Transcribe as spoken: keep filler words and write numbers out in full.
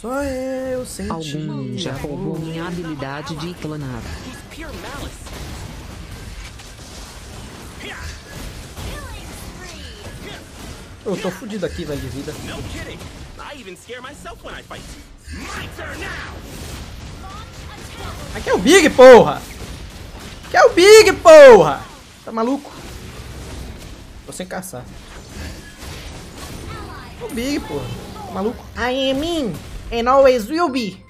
Só eu senti. Algum já roubou minha habilidade de clonar. Eu tô fudido aqui, velho, de vida. Aqui é o Big, porra! Aqui é o Big, porra! Tá maluco? Tô sem caçar. É o Big, porra. Tá maluco? I am in and always will be.